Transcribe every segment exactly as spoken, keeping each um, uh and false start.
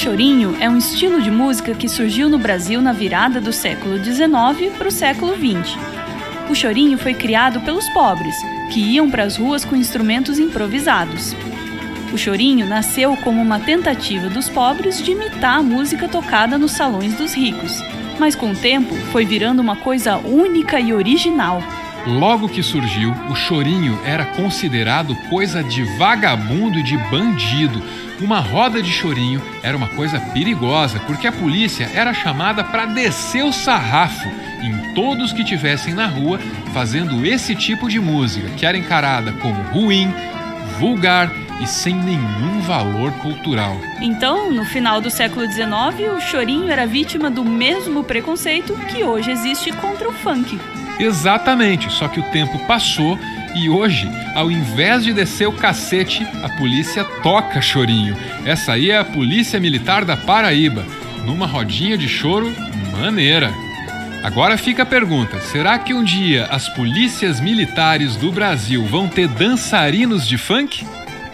chorinho é um estilo de música que surgiu no Brasil na virada do século dezenove para o século vinte. O chorinho foi criado pelos pobres, que iam para as ruas com instrumentos improvisados. O chorinho nasceu como uma tentativa dos pobres de imitar a música tocada nos salões dos ricos, mas com o tempo foi virando uma coisa única e original. Logo que surgiu, o chorinho era considerado coisa de vagabundo e de bandido. Uma roda de chorinho era uma coisa perigosa, porque a polícia era chamada para descer o sarrafo em todos que estivessem na rua fazendo esse tipo de música, que era encarada como ruim, vulgar e sem nenhum valor cultural. Então, no final do século dezenove, o chorinho era vítima do mesmo preconceito que hoje existe contra o funk. Exatamente, só que o tempo passou e hoje, ao invés de descer o cacete, a polícia toca chorinho. Essa aí é a Polícia Militar da Paraíba, numa rodinha de choro maneira. Agora fica a pergunta, será que um dia as polícias militares do Brasil vão ter dançarinos de funk?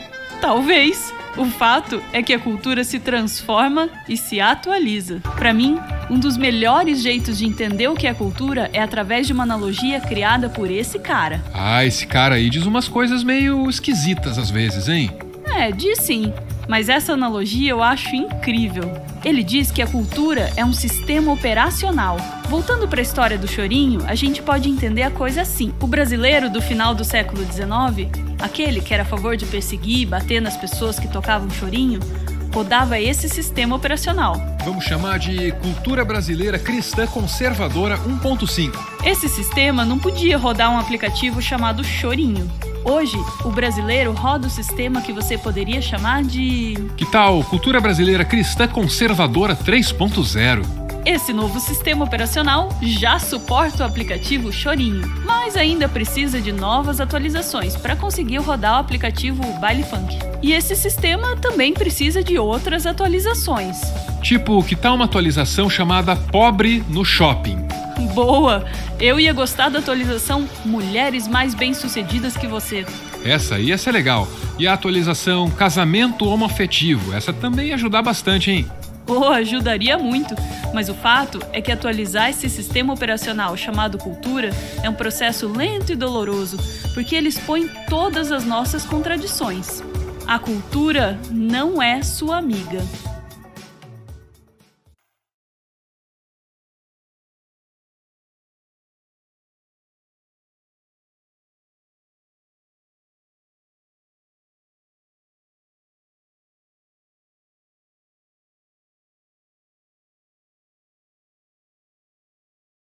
Talvez. O fato é que a cultura se transforma e se atualiza. Para mim, um dos melhores jeitos de entender o que é cultura é através de uma analogia criada por esse cara. Ah, esse cara aí diz umas coisas meio esquisitas às vezes, hein? É, diz sim. Mas essa analogia eu acho incrível. Ele diz que a cultura é um sistema operacional. Voltando para a história do chorinho, a gente pode entender a coisa assim. O brasileiro do final do século dezenove, aquele que era a favor de perseguir e bater nas pessoas que tocavam chorinho, rodava esse sistema operacional. Vamos chamar de cultura brasileira cristã conservadora um ponto cinco. Esse sistema não podia rodar um aplicativo chamado Chorinho. Hoje, o brasileiro roda o sistema que você poderia chamar de... Que tal cultura brasileira cristã conservadora três ponto zero? Esse novo sistema operacional já suporta o aplicativo Chorinho, mas ainda precisa de novas atualizações para conseguir rodar o aplicativo Baile Funk. E esse sistema também precisa de outras atualizações. Tipo, que tal uma atualização chamada Pobre no Shopping? Boa! Eu ia gostar da atualização Mulheres Mais Bem-Sucedidas que Você. Essa aí ia ser legal. E a atualização Casamento Homoafetivo, essa também ia ajudar bastante, hein? Oh, ajudaria muito, mas o fato é que atualizar esse sistema operacional chamado cultura é um processo lento e doloroso, porque ele expõe todas as nossas contradições. A cultura não é sua amiga.